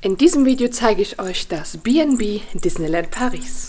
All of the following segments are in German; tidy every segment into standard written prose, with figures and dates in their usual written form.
In diesem Video zeige ich euch das B&B Disneyland Paris.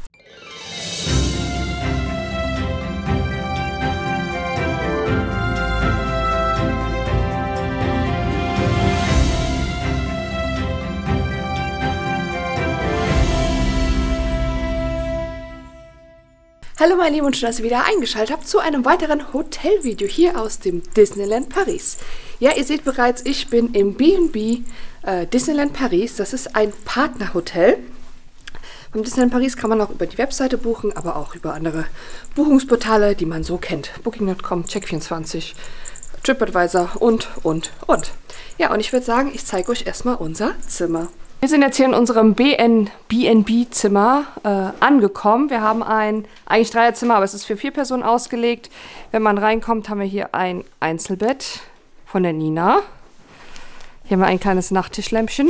Hallo meine Lieben und schön, dass ihr wieder eingeschaltet habt zu einem weiteren Hotelvideo hier aus dem Disneyland Paris. Ja, ihr seht bereits, ich bin im B&B Disneyland Paris. Das ist ein Partnerhotel. Beim Disneyland Paris kann man auch über die Webseite buchen, aber auch über andere Buchungsportale, die man so kennt. Booking.com, Check24, TripAdvisor und. Ja, und ich würde sagen, ich zeige euch erstmal unser Zimmer. Wir sind jetzt hier in unserem B&B-Zimmer angekommen. Wir haben ein eigentlich Dreierzimmer, aber es ist für 4 Personen ausgelegt. Wenn man reinkommt, haben wir hier ein Einzelbett von der Nina. Hier haben wir ein kleines Nachttischlämpchen.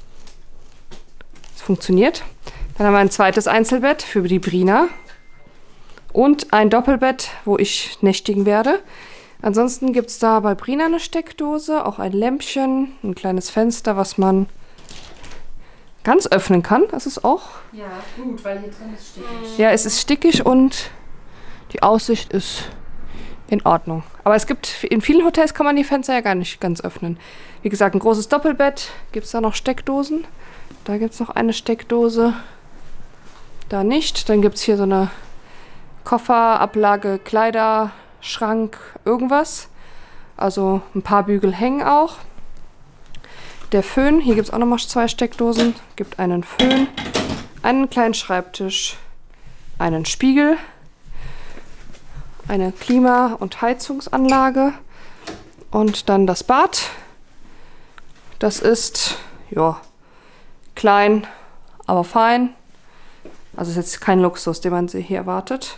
Das funktioniert. Dann haben wir ein zweites Einzelbett für die Brina. Und ein Doppelbett, wo ich nächtigen werde. Ansonsten gibt es da bei Brina eine Steckdose, auch ein Lämpchen, ein kleines Fenster, was man ganz öffnen kann. Das ist auch... Ja, gut, weil hier drin ist stickig. Ja, es ist stickig und die Aussicht ist in Ordnung. Aber es gibt, in vielen Hotels kann man die Fenster ja gar nicht ganz öffnen. Wie gesagt, ein großes Doppelbett. Gibt es da noch Steckdosen? Da gibt es noch eine Steckdose. Da nicht. Dann gibt es hier so eine Kofferablage, Kleiderschrank, irgendwas. Also ein paar Bügel hängen auch. Der Föhn, hier gibt es auch nochmal 2 Steckdosen. Gibt einen Föhn, einen kleinen Schreibtisch, einen Spiegel, eine Klima- und Heizungsanlage und dann das Bad. Das ist, ja, klein, aber fein. Also ist jetzt kein Luxus, den man hier erwartet.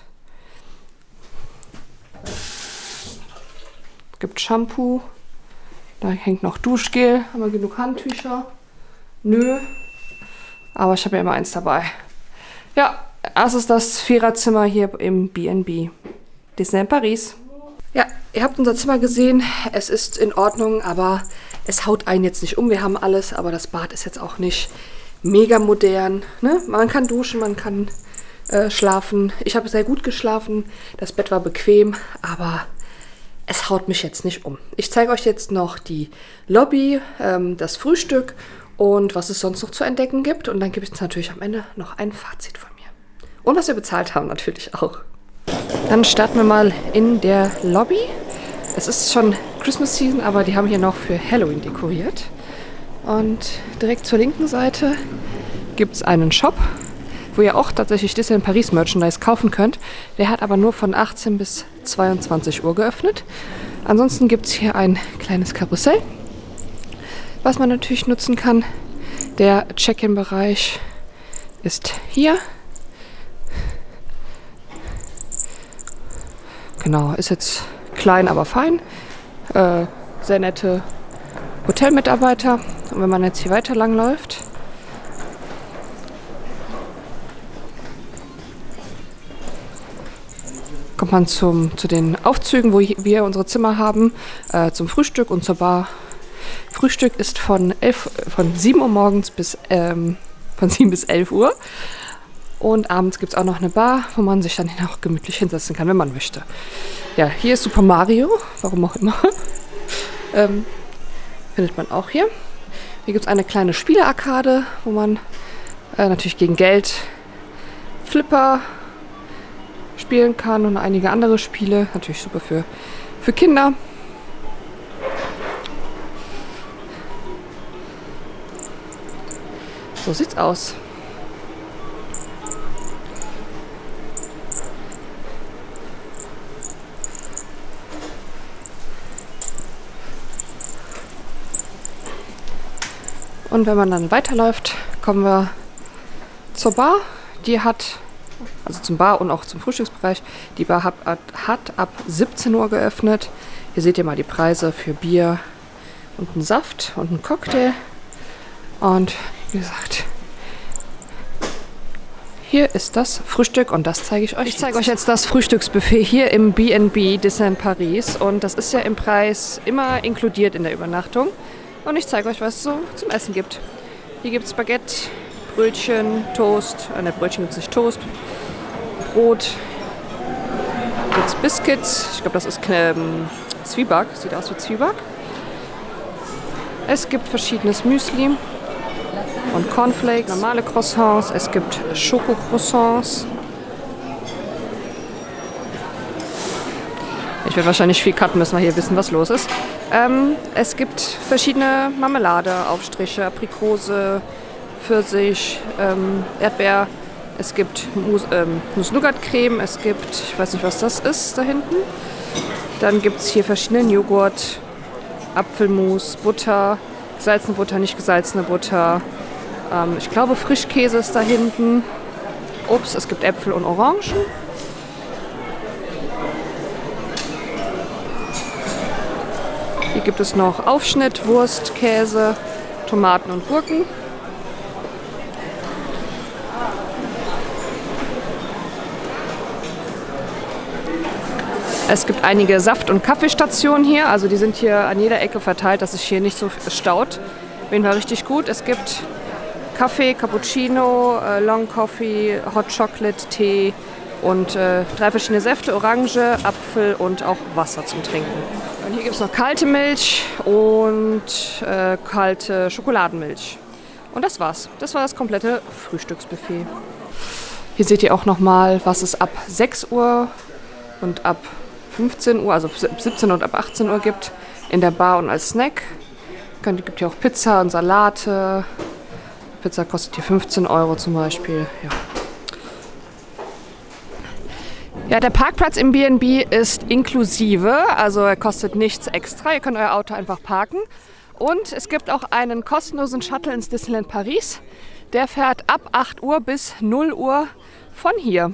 Es gibt Shampoo. Da hängt noch Duschgel. Haben wir genug Handtücher? Nö. Aber ich habe ja immer eins dabei. Ja, das ist das Viererzimmer hier im B&B Disneyland Paris. Ja, ihr habt unser Zimmer gesehen. Es ist in Ordnung, aber es haut einen jetzt nicht um. Wir haben alles, aber das Bad ist jetzt auch nicht mega modern. Ne? Man kann duschen, man kann schlafen. Ich habe sehr gut geschlafen. Das Bett war bequem, aber es haut mich jetzt nicht um. Ich zeige euch jetzt noch die Lobby, das Frühstück und was es sonst noch zu entdecken gibt. Und dann gibt es natürlich am Ende noch ein Fazit von mir. Und was wir bezahlt haben natürlich auch. Dann starten wir mal in der Lobby. Es ist schon Christmas Season, aber die haben hier noch für Halloween dekoriert. Und direkt zur linken Seite gibt es einen Shop, wo ihr auch tatsächlich Disneyland Paris Merchandise kaufen könnt. Der hat aber nur von 18 bis 22 Uhr geöffnet. Ansonsten gibt es hier ein kleines Karussell, was man natürlich nutzen kann. Der Check-in-Bereich ist hier. Genau, ist jetzt klein, aber fein. Sehr nette Hotelmitarbeiter. Und wenn man jetzt hier weiter lang läuft, kommt man zu den Aufzügen, wo wir unsere Zimmer haben, zum Frühstück und zur Bar. Frühstück ist von 7 Uhr morgens bis von 7 bis 11 Uhr. Und abends gibt es auch noch eine Bar, wo man sich dann auch gemütlich hinsetzen kann, wenn man möchte. Ja, hier ist Super Mario, warum auch immer. Findet man auch hier. Hier gibt es eine kleine Spielearkade, wo man natürlich gegen Geld Flipper spielen kann und einige andere Spiele. Natürlich super für Kinder. So sieht's aus. Und wenn man dann weiterläuft, kommen wir zur Bar. Die hat, also zum Bar und auch zum Frühstücksbereich, die Bar hat ab 17 Uhr geöffnet. Hier seht ihr mal die Preise für Bier und einen Saft und einen Cocktail. Und wie gesagt, hier ist das Frühstück und das zeige ich euch. Ich zeige euch jetzt das Frühstücksbuffet hier im B&B Disneyland Paris. Und das ist ja im Preis immer inkludiert in der Übernachtung. Und ich zeige euch, was es so zum Essen gibt. Hier gibt es Baguette, Brötchen, Toast. Ne, Brötchen gibt es nicht, Toast. Brot. Hier gibt es Biscuits. Ich glaube, das ist Zwieback. Sieht aus wie Zwieback. Es gibt verschiedenes Müsli und Cornflakes, normale Croissants. Es gibt Schoko-Croissants. Ich werde wahrscheinlich viel cutten müssen, weil hier wissen, was los ist. Es gibt verschiedene Marmelade, Aufstriche, Aprikose, Pfirsich, Erdbeer. Es gibt Nuss-Nougat-Creme. Es gibt, ich weiß nicht, was das ist da hinten. Dann gibt es hier verschiedenen Joghurt, Apfelmus, Butter, gesalzene Butter, nicht gesalzene Butter. Ich glaube, Frischkäse ist da hinten. Obst, es gibt Äpfel und Orangen. Hier gibt es noch Aufschnitt, Wurst, Käse, Tomaten und Gurken. Es gibt einige Saft- und Kaffeestationen hier. Also die sind hier an jeder Ecke verteilt, dass sich hier nicht so staut. Auf jeden Fall richtig gut. Es gibt Kaffee, Cappuccino, Long Coffee, Hot Chocolate, Tee und 3 verschiedene Säfte, Orange, Apfel und auch Wasser zum Trinken. Und hier gibt es noch kalte Milch und kalte Schokoladenmilch. Und das war's. Das war das komplette Frühstücksbuffet. Hier seht ihr auch nochmal, was es ab 6 Uhr und ab 15 Uhr, also 17 und ab 18 Uhr gibt in der Bar und als Snack. Es gibt hier auch Pizza und Salate. Pizza kostet hier 15 Euro zum Beispiel. Ja, der Parkplatz im B&B ist inklusive, also er kostet nichts extra. Ihr könnt euer Auto einfach parken. Und es gibt auch einen kostenlosen Shuttle ins Disneyland Paris. Der fährt ab 8 Uhr bis 0 Uhr von hier.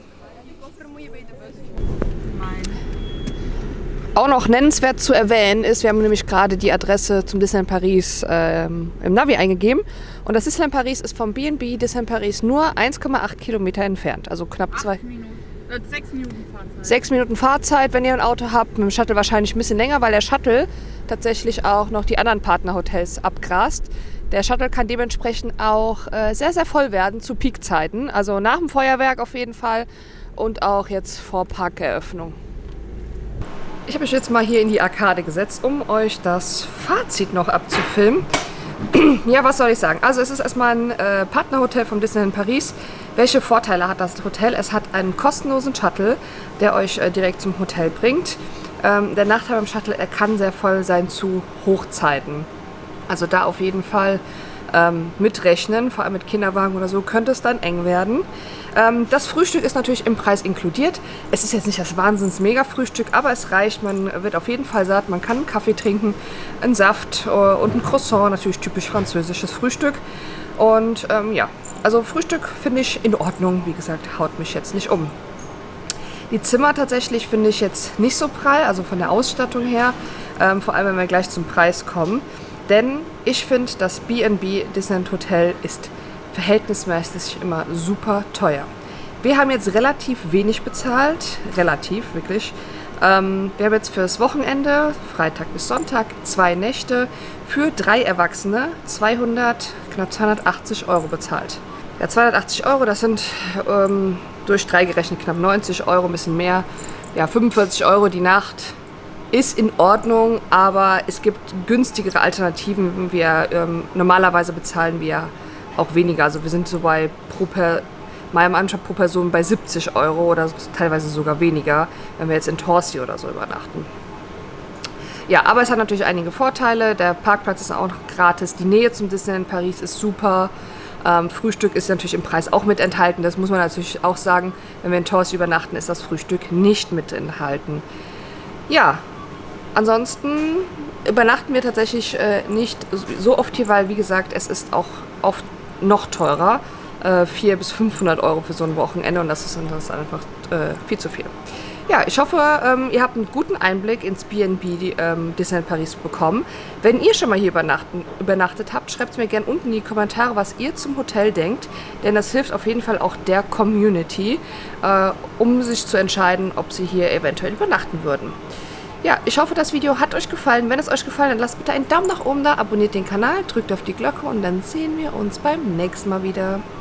Auch noch nennenswert zu erwähnen ist, wir haben nämlich gerade die Adresse zum Disneyland Paris im Navi eingegeben. Und das Disneyland Paris ist vom B&B Disneyland Paris nur 1,8 Kilometer entfernt. Also knapp 6 Minuten Fahrzeit. 6 Minuten Fahrzeit, wenn ihr ein Auto habt. Mit dem Shuttle wahrscheinlich ein bisschen länger, weil der Shuttle tatsächlich auch noch die anderen Partnerhotels abgrast. Der Shuttle kann dementsprechend auch sehr, sehr voll werden zu Peakzeiten. Also nach dem Feuerwerk auf jeden Fall und auch jetzt vor Parkeröffnung. Ich habe mich jetzt mal hier in die Arkade gesetzt, um euch das Fazit noch abzufilmen. Ja, was soll ich sagen? Also es ist erstmal ein Partnerhotel vom Disneyland Paris. Welche Vorteile hat das Hotel? Es hat einen kostenlosen Shuttle, der euch direkt zum Hotel bringt. Der Nachteil beim Shuttle, er kann sehr voll sein zu Hochzeiten. Also da auf jeden Fall mitrechnen, vor allem mit Kinderwagen oder so, könnte es dann eng werden. Das Frühstück ist natürlich im Preis inkludiert. Es ist jetzt nicht das Wahnsinns-Mega-Frühstück, aber es reicht. Man wird auf jeden Fall satt. Man kann einen Kaffee trinken, einen Saft und ein Croissant, natürlich typisch französisches Frühstück. Und ja, also Frühstück finde ich in Ordnung. Wie gesagt, haut mich jetzt nicht um. Die Zimmer tatsächlich finde ich jetzt nicht so prall, also von der Ausstattung her. Vor allem, wenn wir gleich zum Preis kommen. Denn ich finde, das B&B Disneyland Hotel ist verhältnismäßig immer super teuer. Wir haben jetzt relativ wenig bezahlt, relativ, wirklich. Wir haben jetzt fürs Wochenende, Freitag bis Sonntag, 2 Nächte, für 3 Erwachsene knapp 280 Euro bezahlt. Ja, 280 Euro, das sind durch 3 gerechnet knapp 90 Euro, ein bisschen mehr. Ja, 45 Euro die Nacht. Ist in Ordnung, aber es gibt günstigere Alternativen. Normalerweise bezahlen wir auch weniger. Also wir sind so bei meinem Anschlag pro Person bei 70 Euro oder teilweise sogar weniger, wenn wir jetzt in Torcy oder so übernachten. Ja, aber es hat natürlich einige Vorteile. Der Parkplatz ist auch noch gratis. Die Nähe zum Disneyland Paris ist super. Frühstück ist natürlich im Preis auch mit enthalten. Das muss man natürlich auch sagen. Wenn wir in Torcy übernachten, ist das Frühstück nicht mit enthalten. Ja. Ansonsten übernachten wir tatsächlich nicht so oft hier, weil, wie gesagt, es ist auch oft noch teurer. 400 bis 500 Euro für so ein Wochenende und das ist einfach viel zu viel. Ja, ich hoffe, ihr habt einen guten Einblick ins B&B Disneyland Paris bekommen. Wenn ihr schon mal hier übernachtet habt, schreibt es mir gerne unten in die Kommentare, was ihr zum Hotel denkt. Denn das hilft auf jeden Fall auch der Community, um sich zu entscheiden, ob sie hier eventuell übernachten würden. Ja, ich hoffe, das Video hat euch gefallen. Wenn es euch gefallen hat, lasst bitte einen Daumen nach oben da, abonniert den Kanal, drückt auf die Glocke und dann sehen wir uns beim nächsten Mal wieder.